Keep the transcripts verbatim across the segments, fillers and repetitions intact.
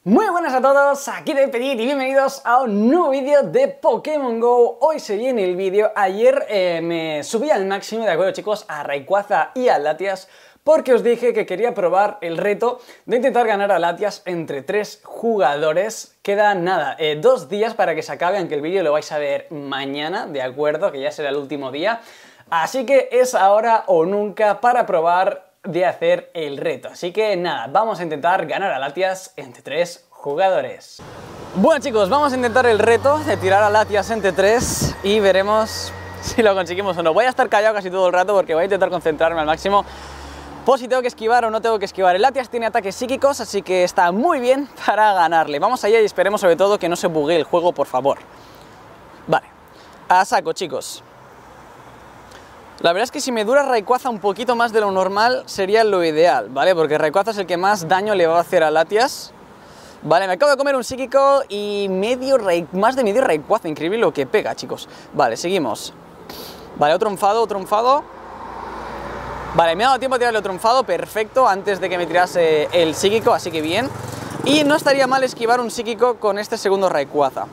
Muy buenas a todos, aquí Despedit y bienvenidos a un nuevo vídeo de Pokémon GO. Hoy se viene el vídeo. Ayer eh, me subí al máximo, de acuerdo chicos, a Rayquaza y a Latias, porque os dije que quería probar el reto de intentar ganar a Latias entre tres jugadores. Queda nada, eh, dos días para que se acabe, aunque el vídeo lo vais a ver mañana, de acuerdo, que ya será el último día. Así que es ahora o nunca para probar de hacer el reto. Así que nada, vamos a intentar ganar a Latias entre tres jugadores. Bueno chicos, vamos a intentar el reto de tirar a Latias entre tres y veremos si lo conseguimos o no. Voy a estar callado casi todo el rato porque voy a intentar concentrarme al máximo por si tengo que esquivar o no tengo que esquivar. El Latias tiene ataques psíquicos, así que está muy bien para ganarle. Vamos allá y esperemos sobre todo que no se buguee el juego, por favor. Vale, a saco chicos. La verdad es que si me dura Rayquaza un poquito más de lo normal sería lo ideal, ¿vale? Porque Rayquaza es el que más daño le va a hacer a Latias. Vale, me acabo de comer un psíquico y medio Ray... más de medio Rayquaza, increíble lo que pega, chicos. Vale, seguimos. Vale, otro enfado, otro enfado. Vale, me ha dado tiempo a tirarle otro enfado, perfecto, antes de que me tirase el psíquico, así que bien. Y no estaría mal esquivar un psíquico con este segundo Rayquaza.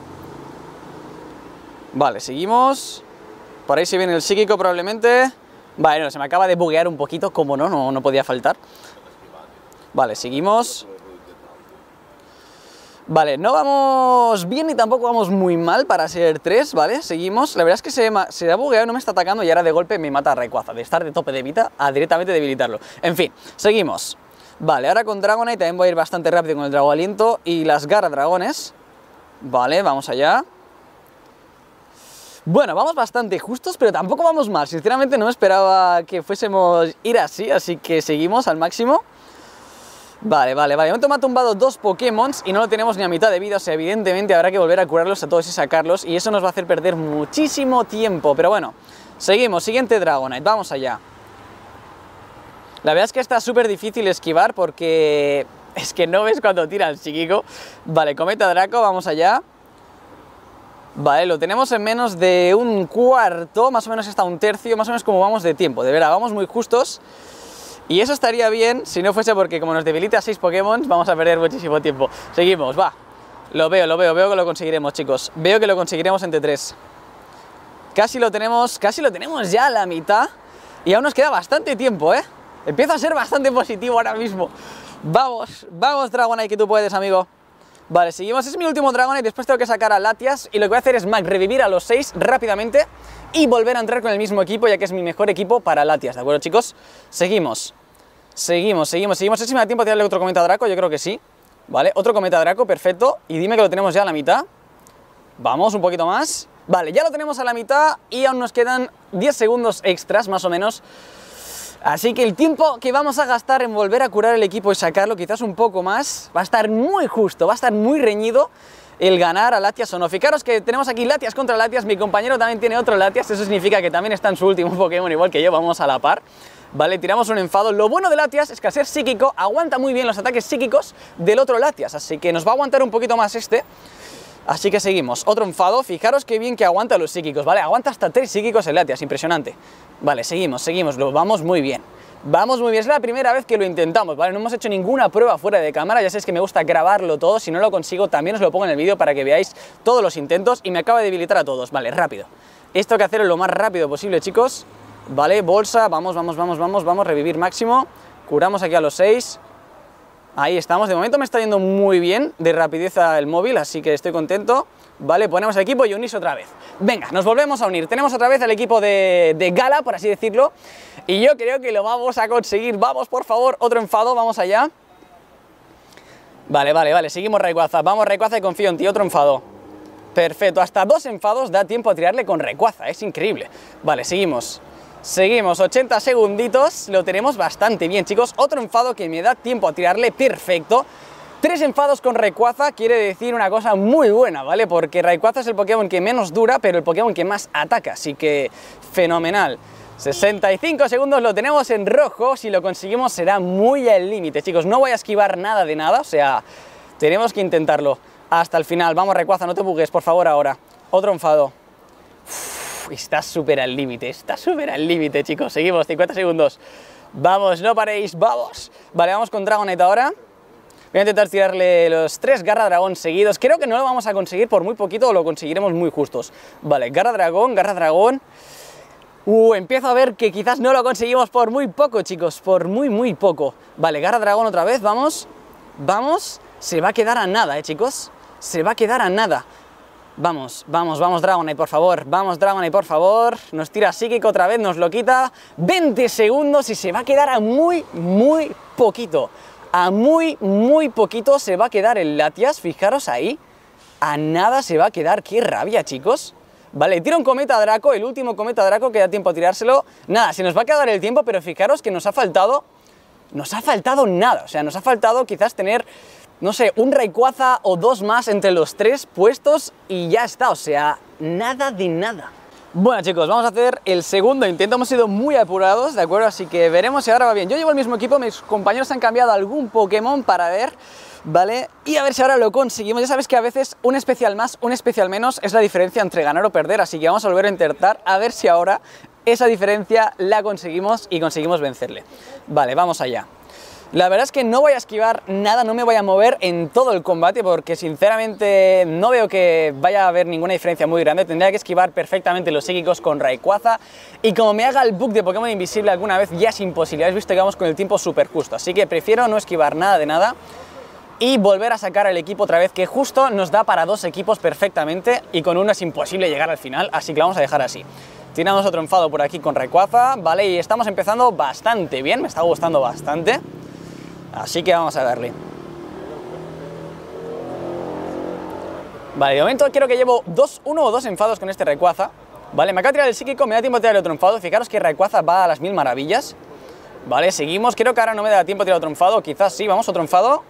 Vale, seguimos. Por ahí se viene el psíquico probablemente. Vale, no, se me acaba de buguear un poquito, como no, no, no podía faltar. Vale, seguimos. Vale, no vamos bien ni tampoco vamos muy mal para ser tres, ¿vale? Seguimos. La verdad es que se, se ha bugueado, no me está atacando y ahora de golpe me mata a Rayquaza. De estar de tope de vida a directamente debilitarlo. En fin, seguimos. Vale, ahora con Dragonite también voy a ir bastante rápido con el Drago Aliento y las Garra Dragones. Vale, vamos allá. Bueno, vamos bastante justos, pero tampoco vamos mal. Sinceramente no me esperaba que fuésemos ir así, así que seguimos al máximo. Vale, vale, vale. De momento me ha tumbado dos Pokémon y no lo tenemos ni a mitad de vida, o sea, evidentemente habrá que volver a curarlos a todos y sacarlos, y eso nos va a hacer perder muchísimo tiempo. Pero bueno, seguimos. Siguiente Dragonite, vamos allá. La verdad es que está súper difícil esquivar porque es que no ves cuando tira el psíquico. Vale, Cometa Draco, vamos allá. Vale, lo tenemos en menos de un cuarto, más o menos hasta un tercio, más o menos como vamos de tiempo, de verdad, vamos muy justos. Y eso estaría bien si no fuese porque como nos debilita a seis Pokémon, vamos a perder muchísimo tiempo. Seguimos, va. Lo veo, lo veo, veo que lo conseguiremos, chicos. Veo que lo conseguiremos entre tres. Casi lo tenemos, casi lo tenemos ya a la mitad. Y aún nos queda bastante tiempo, ¿eh? Empieza a ser bastante positivo ahora mismo. Vamos, vamos Dragonite, que tú puedes, amigo. Vale, seguimos, es mi último Dragonite, después tengo que sacar a Latias y lo que voy a hacer es Mac, revivir a los seis rápidamente y volver a entrar con el mismo equipo, ya que es mi mejor equipo para Latias, ¿de acuerdo chicos? Seguimos, seguimos, seguimos, seguimos, no sé si me da tiempo a tirarle otro Cometa Draco, yo creo que sí. Vale, otro Cometa Draco, perfecto, y dime que lo tenemos ya a la mitad. Vamos, un poquito más. Vale, ya lo tenemos a la mitad y aún nos quedan diez segundos extras, más o menos. Así que el tiempo que vamos a gastar en volver a curar el equipo y sacarlo, quizás un poco más, va a estar muy justo, va a estar muy reñido el ganar a Latias o no. Fijaros que tenemos aquí Latias contra Latias, mi compañero también tiene otro Latias, eso significa que también está en su último Pokémon igual que yo, vamos a la par. Vale, tiramos un enfado. Lo bueno de Latias es que al ser psíquico aguanta muy bien los ataques psíquicos del otro Latias, así que nos va a aguantar un poquito más este. Así que seguimos, otro enfado, fijaros qué bien que aguanta los psíquicos, ¿vale? Aguanta hasta tres psíquicos el Latias, impresionante. Vale, seguimos, seguimos, lo vamos muy bien. Vamos muy bien, es la primera vez que lo intentamos, ¿vale? No hemos hecho ninguna prueba fuera de cámara, ya sabéis que me gusta grabarlo todo, si no lo consigo también os lo pongo en el vídeo para que veáis todos los intentos y me acaba de debilitar a todos, vale, rápido. Esto hay que hacerlo lo más rápido posible, chicos. Vale, bolsa, vamos, vamos, vamos, vamos, vamos, revivir máximo. Curamos aquí a los seis. Ahí estamos, de momento me está yendo muy bien de rapidez el móvil, así que estoy contento. Vale, ponemos el equipo y unís otra vez. Venga, nos volvemos a unir, tenemos otra vez el equipo de, de Gala, por así decirlo. Y yo creo que lo vamos a conseguir, vamos por favor, otro enfado, vamos allá. Vale, vale, vale, seguimos Rayquaza, vamos Rayquaza y confío en ti, otro enfado. Perfecto, hasta dos enfados da tiempo a tirarle con Rayquaza, es increíble. Vale, seguimos. Seguimos, ochenta segunditos, lo tenemos bastante bien, chicos. Otro enfado que me da tiempo a tirarle, perfecto. Tres enfados con Rayquaza quiere decir una cosa muy buena, ¿vale? Porque Rayquaza es el Pokémon que menos dura, pero el Pokémon que más ataca, así que fenomenal. sesenta y cinco segundos, lo tenemos en rojo, si lo conseguimos será muy al límite, chicos. No voy a esquivar nada de nada, o sea, tenemos que intentarlo hasta el final. Vamos Rayquaza, no te bugues, por favor, ahora. Otro enfado. Está súper al límite, está súper al límite, chicos. Seguimos, cincuenta segundos. Vamos, no paréis, vamos. Vale, vamos con Dragonite ahora. Voy a intentar tirarle los tres Garra Dragón seguidos. Creo que no lo vamos a conseguir por muy poquito o lo conseguiremos muy justos. Vale, Garra Dragón, Garra Dragón. Uh, empiezo a ver que quizás no lo conseguimos por muy poco, chicos. Por muy, muy poco. Vale, Garra Dragón otra vez, vamos. Vamos. Se va a quedar a nada, eh, chicos. Se va a quedar a nada. Vamos, vamos, vamos Dragonite, por favor. Vamos Dragonite, por favor. Nos tira psíquico otra vez, nos lo quita. veinte segundos y se va a quedar a muy, muy poquito. A muy, muy poquito se va a quedar el Latias. Fijaros ahí. A nada se va a quedar. ¡Qué rabia, chicos! Vale, tira un Cometa Draco, el último Cometa Draco, que da tiempo a tirárselo. Nada, se nos va a quedar el tiempo, pero fijaros que nos ha faltado... Nos ha faltado nada. O sea, nos ha faltado quizás tener... no sé, un Rayquaza o dos más entre los tres puestos y ya está, o sea, nada de nada. Bueno, chicos, vamos a hacer el segundo intento. Hemos sido muy apurados, ¿de acuerdo? Así que veremos si ahora va bien. Yo llevo el mismo equipo, mis compañeros han cambiado algún Pokémon para ver, ¿vale? Y a ver si ahora lo conseguimos. Ya sabes que a veces un especial más, un especial menos es la diferencia entre ganar o perder, así que vamos a volver a intentar a ver si ahora esa diferencia la conseguimos y conseguimos vencerle. Vale, vamos allá. La verdad es que no voy a esquivar nada, no me voy a mover en todo el combate porque sinceramente no veo que vaya a haber ninguna diferencia muy grande. Tendría que esquivar perfectamente los psíquicos con Rayquaza y como me haga el bug de Pokémon invisible alguna vez ya es imposible. Habéis visto que vamos con el tiempo súper justo, así que prefiero no esquivar nada de nada y volver a sacar el equipo otra vez, que justo nos da para dos equipos perfectamente y con uno es imposible llegar al final, así que lo vamos a dejar así. Tiramos otro enfado por aquí con Rayquaza, vale, y estamos empezando bastante bien, me está gustando bastante. Así que vamos a darle. Vale, de momento creo que llevo dos, uno o dos enfados con este Rayquaza. Vale, me acaba de tirar el psíquico, me da tiempo de tirar otro enfado. Fijaros que Rayquaza va a las mil maravillas. Vale, seguimos, creo que ahora no me da tiempo de tirar otro enfado. Quizás sí, vamos, otro enfado.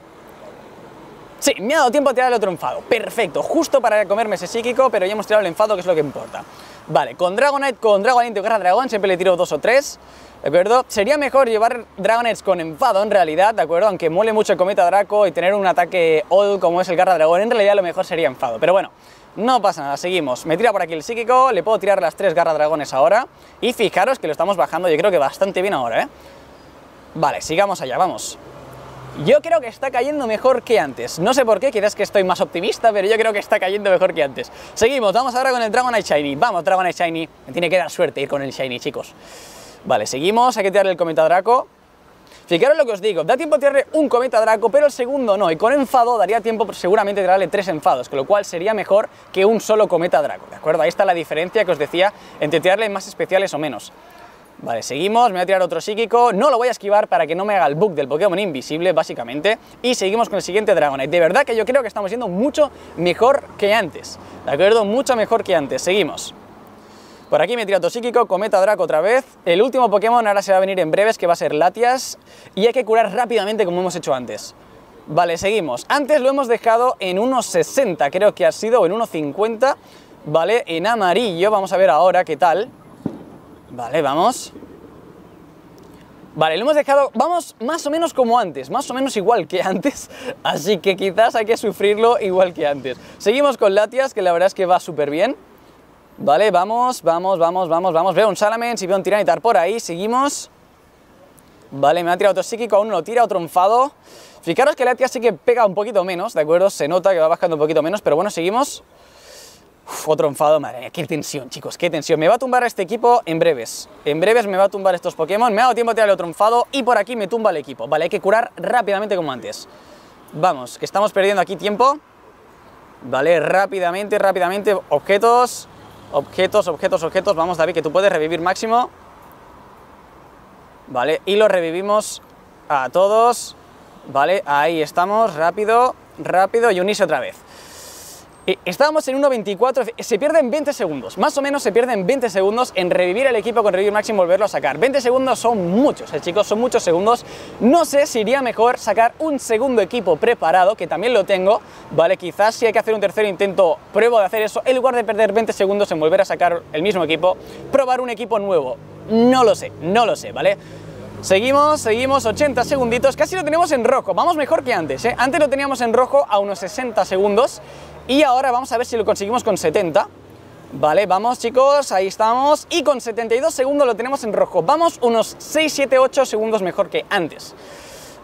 Sí, me ha dado tiempo de tirar el otro enfado. Perfecto, justo para comerme ese psíquico, pero ya hemos tirado el enfado, que es lo que importa. Vale, con Dragonite, con Dragonite o Garra Dragón siempre le tiro dos o tres. ¿De acuerdo? Sería mejor llevar Dragonites con enfado en realidad, ¿de acuerdo? Aunque mole mucho el Cometa Draco y tener un ataque old como es el Garra Dragón, en realidad lo mejor sería enfado. Pero bueno, no pasa nada, seguimos. Me tira por aquí el psíquico, le puedo tirar las tres Garra Dragones ahora. Y fijaros que lo estamos bajando, yo creo que bastante bien ahora, ¿eh? Vale, sigamos allá, vamos. Yo creo que está cayendo mejor que antes. No sé por qué, quizás que estoy más optimista, pero yo creo que está cayendo mejor que antes. Seguimos, vamos ahora con el Dragonite Shiny. Vamos, Dragonite Shiny. Me tiene que dar suerte ir con el Shiny, chicos. Vale, seguimos, hay que tirarle el Cometa Draco. Fijaros lo que os digo, da tiempo a tirarle un Cometa Draco, pero el segundo no, y con enfado daría tiempo seguramente de tirarle tres enfados, con lo cual sería mejor que un solo Cometa Draco, ¿de acuerdo? Ahí está la diferencia que os decía entre tirarle más especiales o menos. Vale, seguimos, me voy a tirar otro psíquico, no lo voy a esquivar para que no me haga el bug del Pokémon invisible, básicamente, y seguimos con el siguiente Dragonite. De verdad que yo creo que estamos yendo mucho mejor que antes, ¿de acuerdo? Mucho mejor que antes, seguimos. Por aquí me tira otro psíquico, Cometa Draco otra vez. El último Pokémon ahora se va a venir en breves, que va a ser Latias. Y hay que curar rápidamente como hemos hecho antes. Vale, seguimos. Antes lo hemos dejado en uno sesenta, creo que ha sido, o en uno cincuenta. Vale, en amarillo. Vamos a ver ahora qué tal. Vale, vamos. Vale, lo hemos dejado, vamos más o menos como antes, más o menos igual que antes. Así que quizás hay que sufrirlo igual que antes. Seguimos con Latias, que la verdad es que va súper bien. Vale, vamos, vamos, vamos, vamos, vamos. Veo un Salamence y veo un Tiranitar por ahí, seguimos. Vale, me ha tirado otro psíquico, aún no lo tira, otro enfado. Fijaros que Latias sí que pega un poquito menos, ¿de acuerdo? Se nota que va bajando un poquito menos, pero bueno, seguimos. Uf, otro enfado, madre mía, qué tensión, chicos, qué tensión. Me va a tumbar a este equipo en breves. En breves me va a tumbar estos Pokémon, me ha dado tiempo a tirarle otro enfado y por aquí me tumba el equipo. Vale, hay que curar rápidamente como antes. Vamos, que estamos perdiendo aquí tiempo. Vale, rápidamente, rápidamente, objetos... Objetos, objetos, objetos. Vamos, David, que tú puedes revivir máximo. Vale, y lo revivimos a todos. Vale, ahí estamos. Rápido, rápido y unirse otra vez. Y estábamos en uno veinticuatro, se pierden veinte segundos. Más o menos se pierden veinte segundos en revivir el equipo con revivir máximo y volverlo a sacar. veinte segundos son muchos, eh, chicos, son muchos segundos. No sé si iría mejor sacar un segundo equipo preparado, que también lo tengo. Vale, quizás si hay que hacer un tercer intento, pruebo de hacer eso. En lugar de perder veinte segundos en volver a sacar el mismo equipo, probar un equipo nuevo. No lo sé, no lo sé, ¿vale? Seguimos, seguimos, ochenta segunditos, casi lo tenemos en rojo, vamos mejor que antes, ¿eh? Antes lo teníamos en rojo a unos sesenta segundos y ahora vamos a ver si lo conseguimos con setenta. Vale, vamos chicos, ahí estamos, y con setenta y dos segundos lo tenemos en rojo, vamos unos seis, siete, ocho segundos mejor que antes.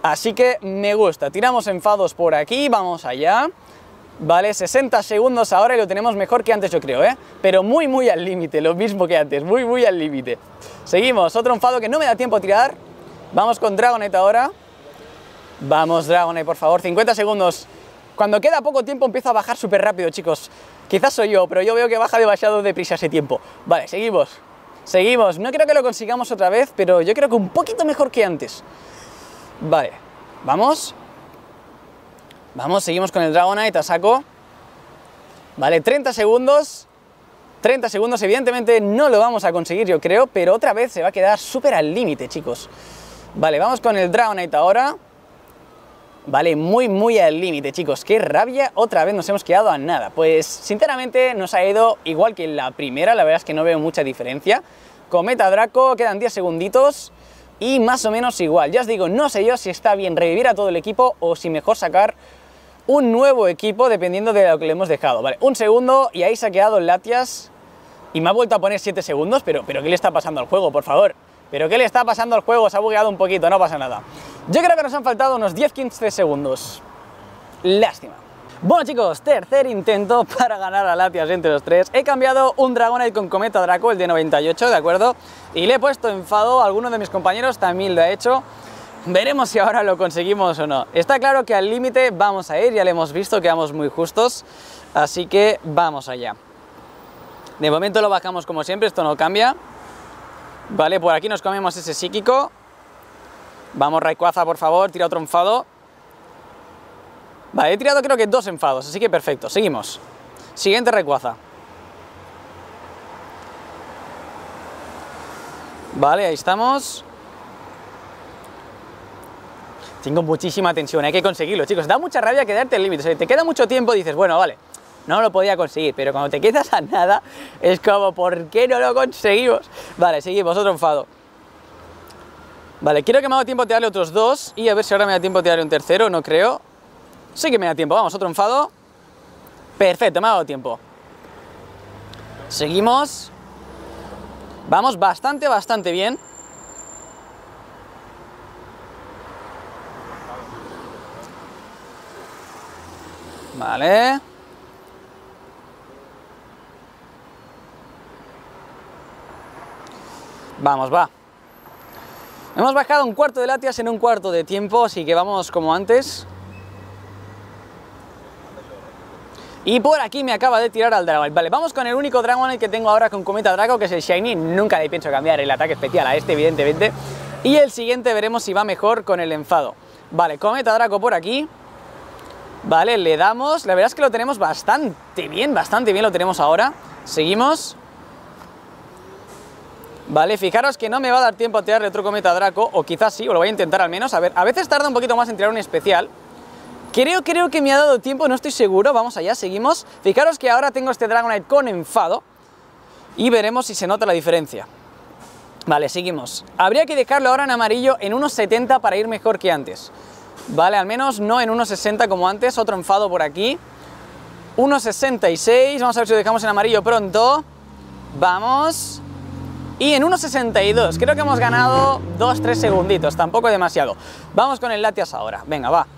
Así que me gusta. Tiramos enfados por aquí, vamos allá. Vale, sesenta segundos ahora y lo tenemos mejor que antes, yo creo, ¿eh? Pero muy, muy al límite, lo mismo que antes, muy, muy al límite. Seguimos, otro enfado que no me da tiempo a tirar. Vamos con Dragonite ahora. Vamos, Dragonite, por favor, cincuenta segundos. Cuando queda poco tiempo empieza a bajar súper rápido, chicos. Quizás soy yo, pero yo veo que baja demasiado deprisa ese tiempo. Vale, seguimos. Seguimos. No creo que lo consigamos otra vez, pero yo creo que un poquito mejor que antes. Vale, vamos. Vamos, seguimos con el Dragonite a saco. Vale, treinta segundos. treinta segundos, evidentemente no lo vamos a conseguir, yo creo, pero otra vez se va a quedar súper al límite, chicos. Vale, vamos con el Dragonite ahora. Vale, muy, muy al límite, chicos. Qué rabia, otra vez nos hemos quedado a nada. Pues, sinceramente, nos ha ido igual que en la primera. La verdad es que no veo mucha diferencia. Cometa Draco, quedan diez segunditos. Y más o menos igual. Ya os digo, no sé yo si está bien revivir a todo el equipo o si mejor sacar un nuevo equipo dependiendo de lo que le hemos dejado. Vale, un segundo y ahí se ha quedado el Latias. Y me ha vuelto a poner siete segundos. Pero, pero ¿qué le está pasando al juego, por favor? ¿Pero qué le está pasando al juego? Se ha bugueado un poquito, no pasa nada. Yo creo que nos han faltado unos diez a quince segundos. Lástima. Bueno, chicos, tercer intento para ganar a Latias entre los tres. He cambiado un Dragonite con Cometa Draco, el de noventa y ocho, ¿de acuerdo? Y le he puesto enfado, alguno de mis compañeros también lo ha hecho. Veremos si ahora lo conseguimos o no. Está claro que al límite vamos a ir, ya lo hemos visto que vamos muy justos. Así que vamos allá. De momento lo bajamos como siempre, esto no cambia. Vale, por aquí nos comemos ese psíquico. Vamos, Rayquaza, por favor, tira otro enfado. Vale, he tirado creo que dos enfados, así que perfecto, seguimos. Siguiente Rayquaza. Vale, ahí estamos. Tengo muchísima tensión, hay que conseguirlo, chicos. Da mucha rabia quedarte al límite, o sea, te queda mucho tiempo y dices, bueno, vale, no lo podía conseguir, pero cuando te quedas a nada, es como, ¿por qué no lo conseguimos? Vale, seguimos, otro enfado. Vale, quiero que me haga tiempo de tirarle otros dos y a ver si ahora me da tiempo de tirarle un tercero, no creo. Sí que me da tiempo, vamos, otro enfado. Perfecto, me ha dado tiempo. Seguimos. Vamos bastante, bastante bien. Vale. Vamos, va. Hemos bajado un cuarto de Latias en un cuarto de tiempo, así que vamos como antes. Y por aquí me acaba de tirar al Dragonite. Vale, vamos con el único Dragonite que tengo ahora con Cometa Draco, que es el Shiny. Nunca le pienso cambiar el ataque especial a este, evidentemente. Y el siguiente veremos si va mejor con el enfado. Vale, Cometa Draco por aquí. Vale, le damos. La verdad es que lo tenemos bastante bien, bastante bien lo tenemos ahora. Seguimos. Vale, fijaros que no me va a dar tiempo a tirarle otro Cometa Draco, o quizás sí, o lo voy a intentar al menos. A ver, a veces tarda un poquito más en tirar un especial. Creo, creo que me ha dado tiempo, no estoy seguro. Vamos allá, seguimos. Fijaros que ahora tengo este Dragonite con enfado y veremos si se nota la diferencia. Vale, seguimos. Habría que dejarlo ahora en amarillo en unos setenta para ir mejor que antes. Vale, al menos no en unos sesenta como antes. Otro enfado por aquí. unos sesenta y seis. Vamos a ver si lo dejamos en amarillo pronto. Vamos. Y en unos sesenta y dos. Creo que hemos ganado dos tres segunditos. Tampoco demasiado. Vamos con el Latias ahora. Venga, va.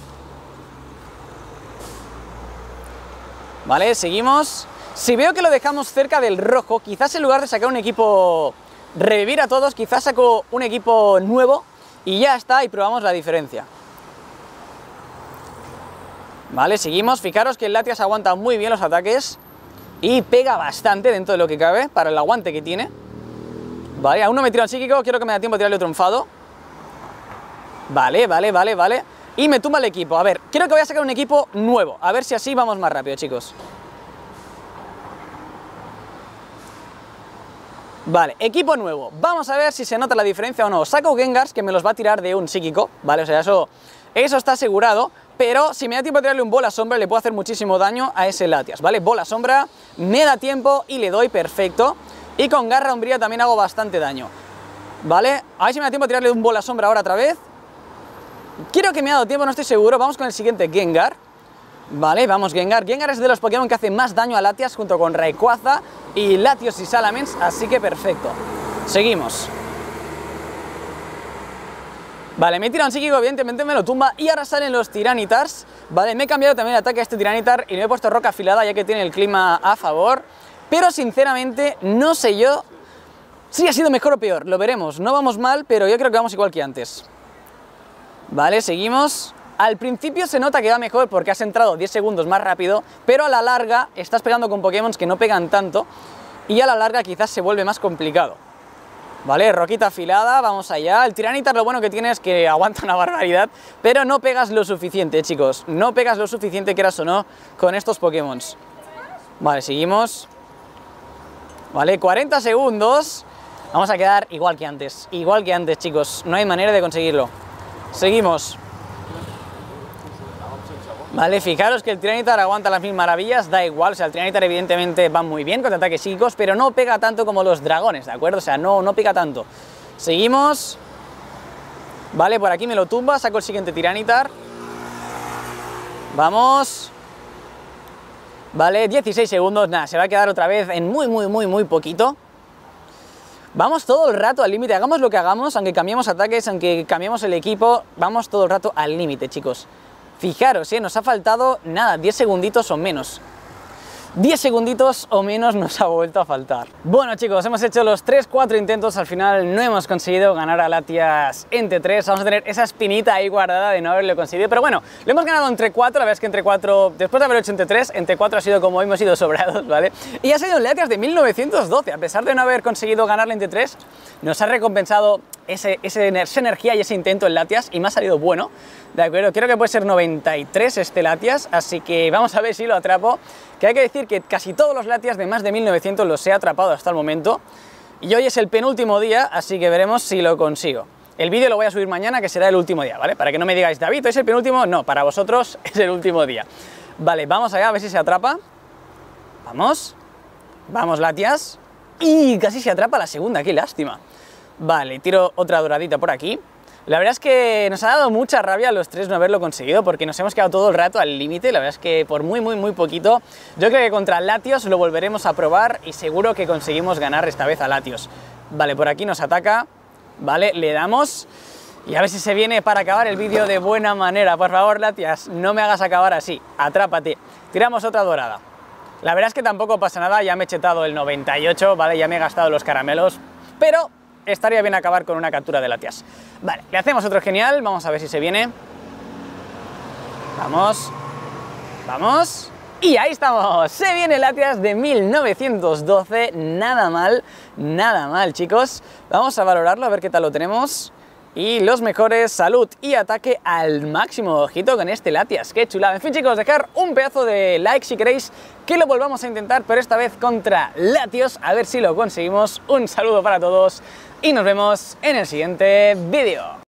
Vale, seguimos. Si veo que lo dejamos cerca del rojo, quizás en lugar de sacar un equipo revivir a todos, quizás saco un equipo nuevo y ya está, y probamos la diferencia. Vale, seguimos. Fijaros que el Latias aguanta muy bien los ataques y pega bastante dentro de lo que cabe para el aguante que tiene. Vale, aún no me tiro al psíquico, quiero que me da tiempo de tirarle otro enfado. Vale, vale, vale, vale. Y me tumba el equipo. A ver, creo que voy a sacar un equipo nuevo. A ver si así vamos más rápido, chicos. Vale, equipo nuevo. Vamos a ver si se nota la diferencia o no. Saco Gengars, que me los va a tirar de un psíquico. Vale, o sea, eso, eso está asegurado. Pero si me da tiempo de tirarle un bola sombra, le puedo hacer muchísimo daño a ese Latias. Vale, bola sombra, me da tiempo y le doy perfecto. Y con garra umbría también hago bastante daño. Vale, a ver si me da tiempo de tirarle un bola sombra ahora otra vez. Quiero que me ha dado tiempo, no estoy seguro. Vamos con el siguiente Gengar. Vale, vamos Gengar. Gengar es de los Pokémon que hace más daño a Latias junto con Rayquaza y Latios y Salamence, así que perfecto. Seguimos. Vale, me he tirado un psíquico, evidentemente me lo tumba y ahora salen los Tiranitar's. Vale, me he cambiado también el ataque a este Tiranitar y le he puesto roca afilada ya que tiene el clima a favor. Pero sinceramente no sé yo si ha sido mejor o peor, lo veremos. No vamos mal, pero yo creo que vamos igual que antes. Vale, seguimos. Al principio se nota que va mejor porque has entrado diez segundos más rápido, pero a la larga estás pegando con Pokémon que no pegan tanto y a la larga quizás se vuelve más complicado. Vale, roquita afilada, vamos allá. El Tiranitar lo bueno que tiene es que aguanta una barbaridad, pero no pegas lo suficiente, chicos. No pegas lo suficiente, quieras o no, con estos Pokémon. Vale, seguimos. Vale, cuarenta segundos. Vamos a quedar igual que antes. Igual que antes, chicos. No hay manera de conseguirlo. Seguimos. Vale, fijaros que el Tiranitar aguanta las mil maravillas, da igual, o sea, el Tiranitar evidentemente va muy bien con ataques psíquicos, pero no pega tanto como los dragones, ¿de acuerdo? O sea, no, no pega tanto. Seguimos. Vale, por aquí me lo tumba, saco el siguiente Tiranitar. Vamos. Vale, dieciséis segundos, nada, se va a quedar otra vez en muy, muy, muy, muy poquito. Vamos todo el rato al límite, hagamos lo que hagamos, aunque cambiemos ataques, aunque cambiemos el equipo, vamos todo el rato al límite, chicos. Fijaros, ¿eh? Nos ha faltado, nada, diez segunditos o menos. diez segunditos o menos nos ha vuelto a faltar. Bueno, chicos, hemos hecho los tres cuatro intentos, al final no hemos conseguido ganar a Latias en T tres. Vamos a tener esa espinita ahí guardada de no haberlo conseguido, pero bueno, lo hemos ganado en T cuatro, la verdad es que en T cuatro, después de haberlo hecho en T tres, en T cuatro ha sido como hemos ido sobrados, ¿vale? Y ha sido un Latias de mil novecientos doce, a pesar de no haber conseguido ganarle en T tres, nos ha recompensado ese, ese, esa energía y ese intento en Latias y me ha salido bueno. De acuerdo, creo que puede ser noventa y tres este Latias, así que vamos a ver si lo atrapo. Que hay que decir que casi todos los Latias de más de mil novecientos los he atrapado hasta el momento. Y hoy es el penúltimo día, así que veremos si lo consigo. El vídeo lo voy a subir mañana, que será el último día, ¿vale? Para que no me digáis, David, ¿hoy es el penúltimo? No, para vosotros es el último día. Vale, vamos allá a ver si se atrapa. Vamos. Vamos, Latias. Y casi se atrapa la segunda, qué lástima. Vale, tiro otra doradita por aquí. La verdad es que nos ha dado mucha rabia a los tres no haberlo conseguido porque nos hemos quedado todo el rato al límite. La verdad es que por muy, muy, muy poquito. Yo creo que contra Latios lo volveremos a probar y seguro que conseguimos ganar esta vez a Latios. Vale, por aquí nos ataca. Vale, le damos. Y a ver si se viene para acabar el vídeo de buena manera. Por favor, Latias, no me hagas acabar así. Atrápate. Tiramos otra dorada. La verdad es que tampoco pasa nada. Ya me he chetado el noventa y ocho, ¿vale? Ya me he gastado los caramelos. Pero estaría bien acabar con una captura de Latias. Vale, le hacemos otro genial, vamos a ver si se viene. Vamos, vamos, y ahí estamos, se viene Latias de mil novecientos doce, nada mal, nada mal, chicos. Vamos a valorarlo, a ver qué tal lo tenemos. Y los mejores, salud y ataque al máximo, ojito con este Latias, qué chulada. En fin, chicos, dejar un pedazo de like si queréis que lo volvamos a intentar, pero esta vez contra Latios, a ver si lo conseguimos. Un saludo para todos y nos vemos en el siguiente vídeo.